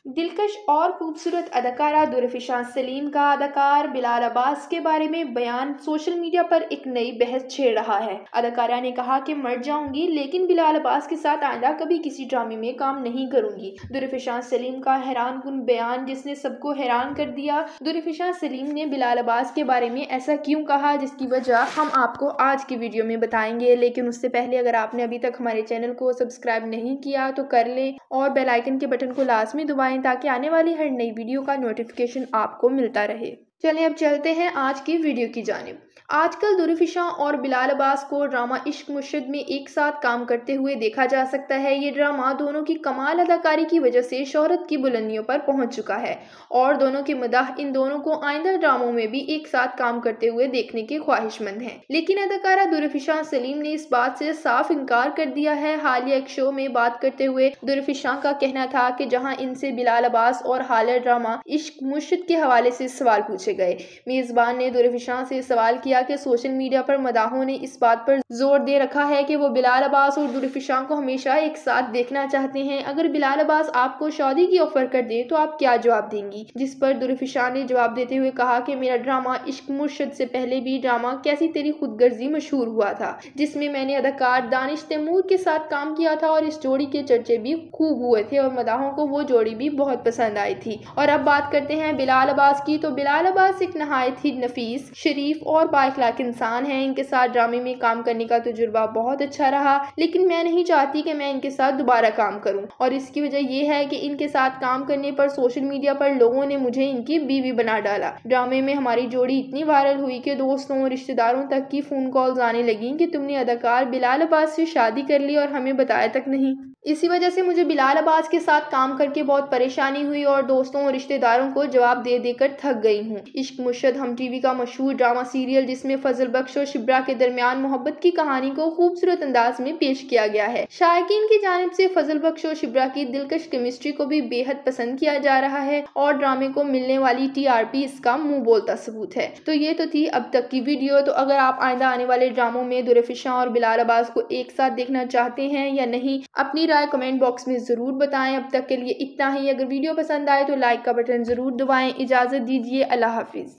दिलकश और खूबसूरत अदाकारा दुर्फिशान सलीम का अदाकार बिलाल अब्बास के बारे में बयान सोशल मीडिया पर एक नई बहस छेड़ रहा है। अदाकारा ने कहा कि मर जाऊंगी लेकिन बिलाल अब्बास के साथ आइंदा कभी किसी ड्रामे में काम नहीं करूंगी। दुर्फिशान सलीम का हैरानकुन बयान जिसने सबको हैरान कर दिया। दुर्फिशान सलीम ने बिलाल अब्बास के बारे में ऐसा क्यों कहा, जिसकी वजह हम आपको आज की वीडियो में बताएंगे। लेकिन उससे पहले अगर आपने अभी तक हमारे चैनल को सब्सक्राइब नहीं किया तो कर लें और बेल आइकन के बटन को लाजमी दबाएं ताकि आने वाली हर नई वीडियो का नोटिफिकेशन आपको मिलता रहे। चलें अब चलते हैं आज की वीडियो की जानिब। आजकल दुर्फिशां और बिलाल अब्बास को ड्रामा इश्क मुर्शिद में एक साथ काम करते हुए देखा जा सकता है। ये ड्रामा दोनों की कमाल अदाकारी की वजह से शोहरत की बुलंदियों पर पहुंच चुका है और दोनों की मदाह इन दोनों को आइंदा ड्रामों में भी एक साथ काम करते हुए देखने के ख्वाहिशमंद हैं। लेकिन अदाकारा दुर्फिशां सलीम ने इस बात से साफ इनकार कर दिया है। हालिया एक शो में बात करते हुए दुर्फिशां का कहना था कि जहां इनसे बिलाल अब्बास और हालिया ड्रामा इश्क मुर्शिद के हवाले से सवाल पूछे गए। मेजबान ने दुर्फिशां से सवाल किया कि सोशल मीडिया पर मदाहों ने इस बात पर जोर दे रखा है कि वो बिलाल अब्बास और दुर्फिशां को हमेशा एक साथ देखना चाहते हैं। अगर बिलाल अब्बास आपको शादी की ऑफर कर दे तो आप क्या जवाब देंगी? जिस पर दुर्फिशां ने जवाब देते हुए कहा कि मेरा ड्रामा इश्क मुर्शिद से पहले भी ड्रामा कैसी तेरी खुदगर्जी मशहूर हुआ था, जिसमें मैंने अदाकार दानिश तैमूर के साथ काम किया था और इस जोड़ी के चर्चे भी खूब हुए थे और मदाहों को वो जोड़ी भी बहुत पसंद आई थी। और अब बात करते हैं बिलाल अब्बास की, तो बिलाल अब्बास एक नहायत ही नफीस, शरीफ और बाइखलाक इंसान है। इनके साथ ड्रामे में काम करने का तजुर्बा बहुत अच्छा रहा, लेकिन मैं नहीं चाहती कि मैं इनके साथ दोबारा काम करूं और इसकी वजह यह है कि इनके साथ काम करने पर सोशल मीडिया पर लोगों ने मुझे इनकी बीवी बना डाला। ड्रामे में हमारी जोड़ी इतनी वायरल हुई कि दोस्तों और रिश्तेदारों तक की फोन कॉल्स आने लगी कि तुमने अदाकार बिलाल अब्बास से शादी कर ली और हमें बताया तक नहीं। इसी वजह से मुझे बिलाल अब्बास के साथ काम करके बहुत परेशानी हुई और दोस्तों और रिश्तेदारों को जवाब दे देकर थक गई हूँ। इश्क मुर्शिद हम टीवी का मशहूर ड्रामा सीरियल जिसमें फजल बख्श और शिब्रा के दरमियान मोहब्बत की कहानी को खूबसूरत अंदाज में पेश किया गया है। शायकीन की जानिब से फजल बख्श और शिब्रा की दिलकश केमिस्ट्री को भी बेहद पसंद किया जा रहा है और ड्रामे को मिलने वाली TRP इसका मुंह बोलता सबूत है। तो ये तो थी अब तक की वीडियो। तो अगर आप आइंदा आने वाले ड्रामों में दुर्फिशां और बिलाल अब्बास को एक साथ देखना चाहते हैं या नहीं, अपनी राय कमेंट बॉक्स में जरूर बताएं। अब तक के लिए इतना ही। अगर वीडियो पसंद आए तो लाइक का बटन जरूर दबाएं। इजाजत दीजिए, अल्लाह हाफिज।